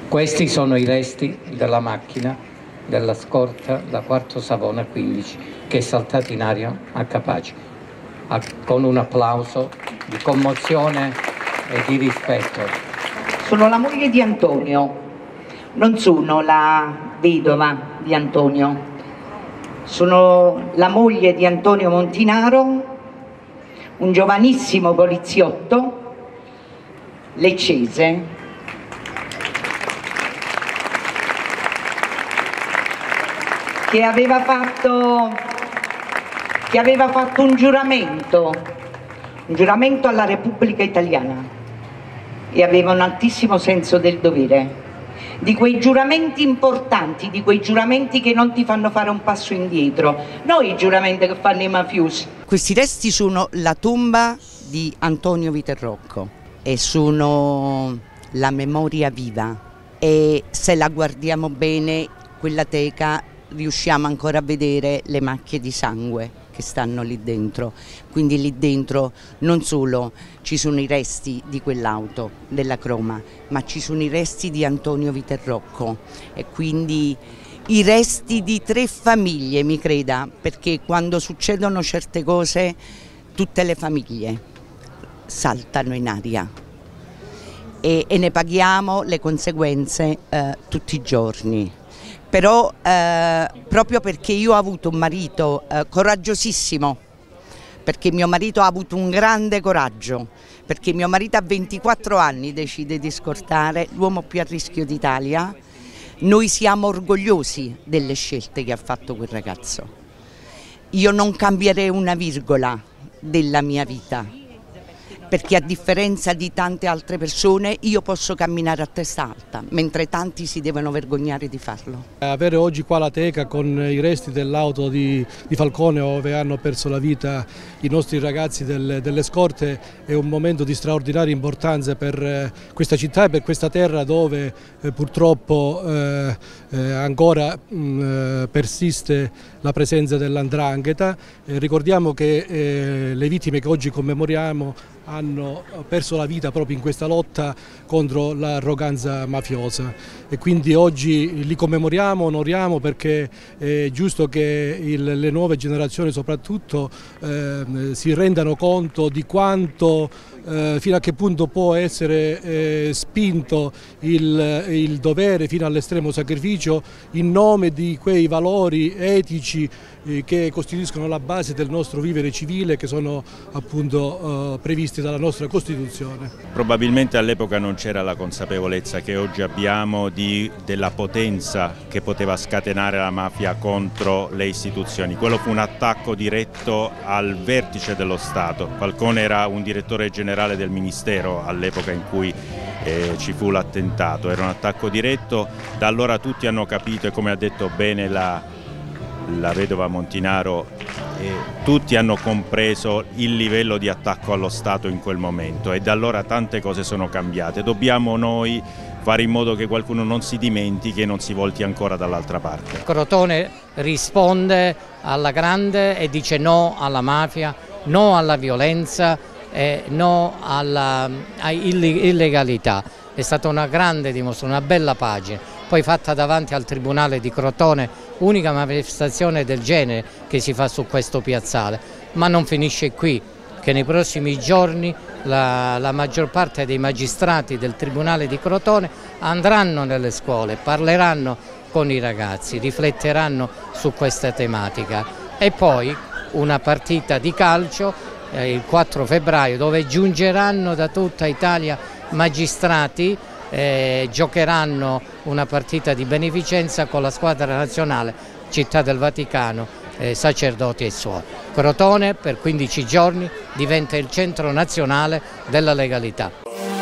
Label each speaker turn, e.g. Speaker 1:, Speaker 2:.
Speaker 1: Questi sono i resti della macchina della scorta da Quarto Savona 15 che è saltata in aria a Capaci, con un applauso di commozione e di rispetto.
Speaker 2: Sono la moglie di Antonio, non sono la vedova di Antonio, sono la moglie di Antonio Montinaro, un giovanissimo poliziotto leccese che aveva fatto un giuramento alla Repubblica Italiana e aveva un altissimo senso del dovere, di quei giuramenti importanti, di quei giuramenti che non ti fanno fare un passo indietro, non i giuramenti che fanno i mafiosi.
Speaker 3: Questi resti sono la tomba di Antonio Viterrocco e sono la memoria viva, e se la guardiamo bene quella teca riusciamo ancora a vedere le macchie di sangue che stanno lì dentro, quindi lì dentro non solo ci sono i resti di quell'auto, della Croma, ma ci sono i resti di Antonio Viterrocco e quindi i resti di 3 famiglie, mi creda, perché quando succedono certe cose tutte le famiglie saltano in aria e ne paghiamo le conseguenze tutti i giorni. Però proprio perché io ho avuto un marito coraggiosissimo, perché mio marito ha avuto un grande coraggio, perché mio marito a 24 anni decide di scortare l'uomo più a rischio d'Italia, noi siamo orgogliosi delle scelte che ha fatto quel ragazzo. Io non cambierei una virgola della mia vita, perché a differenza di tante altre persone io posso camminare a testa alta, mentre tanti si devono vergognare di farlo.
Speaker 4: Avere oggi qua la teca con i resti dell'auto di Falcone dove hanno perso la vita i nostri ragazzi delle scorte è un momento di straordinaria importanza per questa città e per questa terra dove purtroppo ancora persiste la presenza dell''ndrangheta. Ricordiamo che le vittime che oggi commemoriamo hanno perso la vita proprio in questa lotta contro l'arroganza mafiosa e quindi oggi li commemoriamo, onoriamo, perché è giusto che le nuove generazioni soprattutto si rendano conto di quanto fino a che punto può essere spinto il dovere fino all'estremo sacrificio in nome di quei valori etici che costituiscono la base del nostro vivere civile, che sono appunto previsti dalla nostra Costituzione.
Speaker 5: Probabilmente all'epoca non c'era la consapevolezza che oggi abbiamo della potenza che poteva scatenare la mafia contro le istituzioni. Quello fu un attacco diretto al vertice dello Stato. Falcone era un direttore generale del Ministero all'epoca in cui ci fu l'attentato, era un attacco diretto. Da allora tutti hanno capito, e come ha detto bene la vedova Montinaro, tutti hanno compreso il livello di attacco allo Stato in quel momento, e da allora tante cose sono cambiate. Dobbiamo noi fare in modo che qualcuno non si dimentichi e non si volti ancora dall'altra parte.
Speaker 6: Crotone risponde alla grande e dice no alla mafia, no alla violenza, no alla illegalità. È stata una grande dimostrazione, una bella pagina, poi fatta davanti al Tribunale di Crotone, unica manifestazione del genere che si fa su questo piazzale. Ma non finisce qui, che nei prossimi giorni la maggior parte dei magistrati del Tribunale di Crotone andranno nelle scuole, parleranno con i ragazzi, rifletteranno su questa tematica. E poi una partita di calcio il 4 febbraio dove giungeranno da tutta Italia magistrati, giocheranno una partita di beneficenza con la squadra nazionale Città del Vaticano, sacerdoti e suori. Crotone per 15 giorni diventa il centro nazionale della legalità.